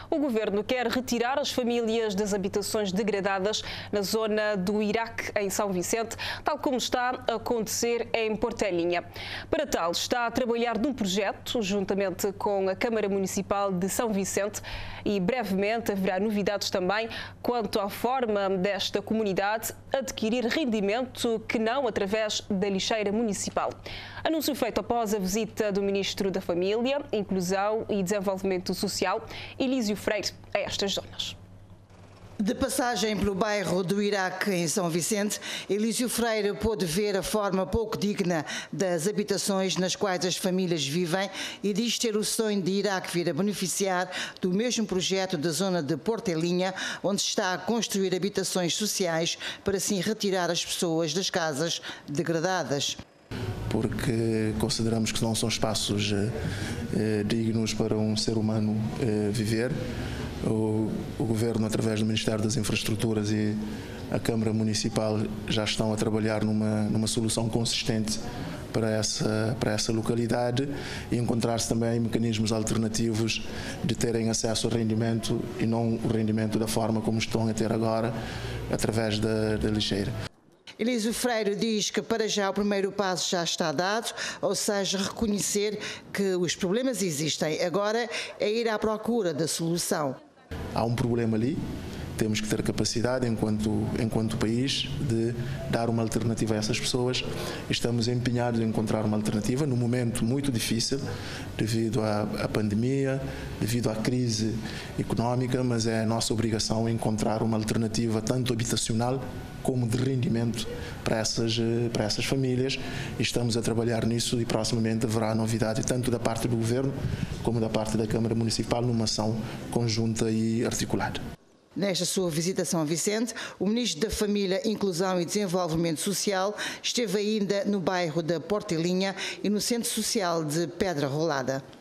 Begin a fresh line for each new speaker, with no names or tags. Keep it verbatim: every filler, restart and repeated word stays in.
O governo quer retirar as famílias das habitações degradadas na zona do Iraque, em São Vicente, tal como está a acontecer em Portelinha. Para tal, está a trabalhar num projeto, juntamente com a Câmara Municipal de São Vicente, e brevemente haverá novidades também quanto à forma desta comunidade adquirir rendimento que não através da lixeira municipal. Anúncio feito após a visita do Ministro da Família, Inclusão e Desenvolvimento Social, Elísio Freire, a estas zonas.
De passagem pelo bairro do Iraque, em São Vicente, Elísio Freire pôde ver a forma pouco digna das habitações nas quais as famílias vivem e diz ter o sonho de Iraque vir a beneficiar do mesmo projeto da zona de Portelinha, onde se está a construir habitações sociais para assim retirar as pessoas das casas degradadas.
Porque consideramos que não são espaços eh, dignos para um ser humano eh, viver. O, o Governo, através do Ministério das Infraestruturas e a Câmara Municipal, já estão a trabalhar numa, numa solução consistente para essa, para essa localidade e encontrar-se também mecanismos alternativos de terem acesso ao rendimento e não o rendimento da forma como estão a ter agora, através da, da lixeira.
Elísio Freire diz que para já o primeiro passo já está dado, ou seja, reconhecer que os problemas existem. Agora é ir à procura da solução.
Há um problema ali, temos que ter capacidade, enquanto, enquanto país, de dar uma alternativa a essas pessoas. Estamos empenhados em encontrar uma alternativa num momento muito difícil, devido à, à pandemia, devido à crise económica, mas é a nossa obrigação encontrar uma alternativa tanto habitacional como de rendimento para essas, para essas famílias, e estamos a trabalhar nisso e proximamente haverá novidade tanto da parte do Governo como da parte da Câmara Municipal numa ação conjunta e articulada.
Nesta sua visita a São Vicente, o Ministro da Família, Inclusão e Desenvolvimento Social esteve ainda no bairro da Portelinha e no Centro Social de Pedra Rolada.